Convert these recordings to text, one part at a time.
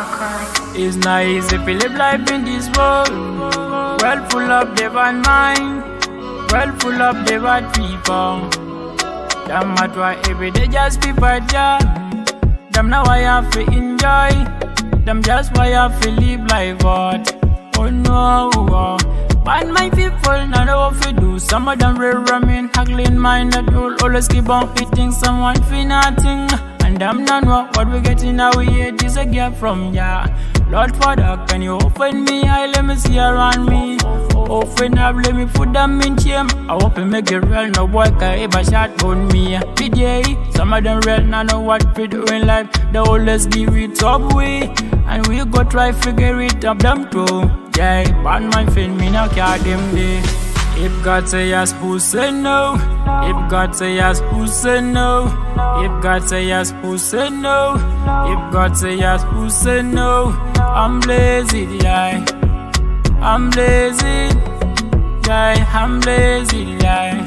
It's not easy to live life in this world. Well full of the bad mind, well full of the bad people. Them at why every day just be bad, yeah. Them now I have to enjoy. Them just why I have to live life out. Oh no, bad mind people not know what to do. Some of them real remain haggling mind that will always keep on hitting someone for nothing. And them not know what we getting now. We hate is a gap from ya. Lord Father, can you open me eye? Let me see around me. Open up, let me put them in shame. I hope you make it real. No boy can ever shot on me. PJ, some of them real not know what we do in life. They always give it up way. And we go try figure it up them too. Yeah, bad my friend, me now care them day. If God say yes, who say no? If God say yes, who say no? If God say yes, who say no? If God say yes, who say no? I'm lazy, yeah. I'm lazy, yeah. I'm lazy, yeah.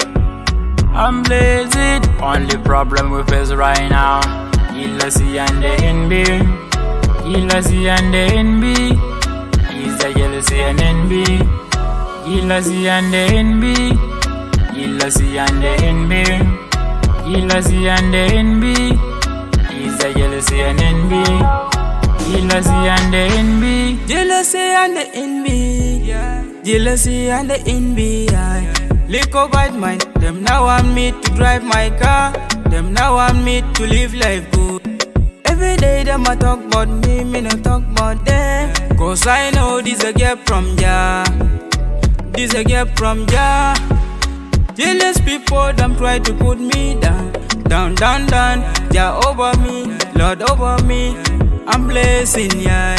I'm lazy. Only problem we face right now, jealousy and the envy. Jealousy and the envy. Is the jealousy and envy. Jealousy and the envy. Jealousy and the envy. Jealousy and the envy. Is the jealousy and envy. Jealousy and the envy. Jealousy and the envy. Jealousy and the envy. Little bad mind. Them now want me to drive my car. Them now want me to live life good. Every day them a talk about me no talk about them. Cause I know this a gap from ya. This a gap from ya. Jealous people them try to put me down. Down, down, down. Ya over me, Lord over me. I'm blessing, yeah.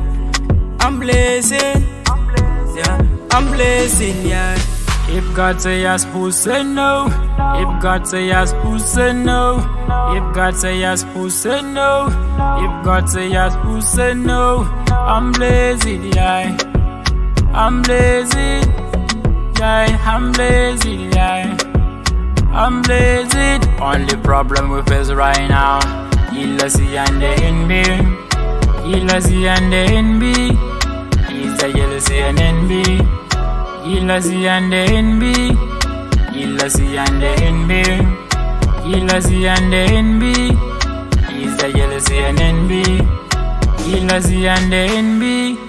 I'm blessing, yeah. I'm blessing, yeah. If God say yes, who say no? If God say yes, who say no? If God say yes, who say no? If God say yes, who say no? I'm lazy, yeah. I'm lazy, yeah. I'm lazy, yeah. I'm lazy. Only problem we face right now, jealousy and the envy. Jealousy and the envy. Is the jealousy and envy. Jealousy and the envy. Jealousy and the envy. Jealousy and the envy. Is the jealousy and envy. Jealousy and the envy.